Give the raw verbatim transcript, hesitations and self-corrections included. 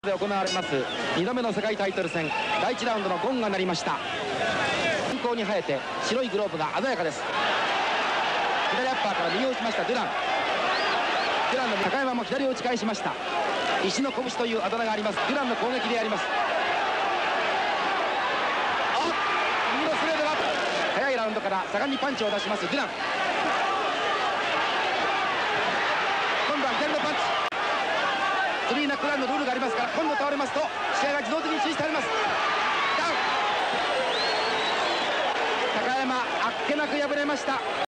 で行われますにどめの世界タイトル戦だいいちラウンドのゴンが鳴りました。近郊に生えて白いグローブが鮮やかです。左アッパーから右を打ちましたデュラン。デュランの高山も左を打ち返しました。石の拳というあだ名があります。デュランの攻撃であります。右のストレートが早いラウンドから盛んにパンチを出しますデュラン。今度は左のパンチ。スリーナックダウンのルールがありますから、今度倒れますと試合が自動的に中止されます。ダウン。高山あっけなく敗れました。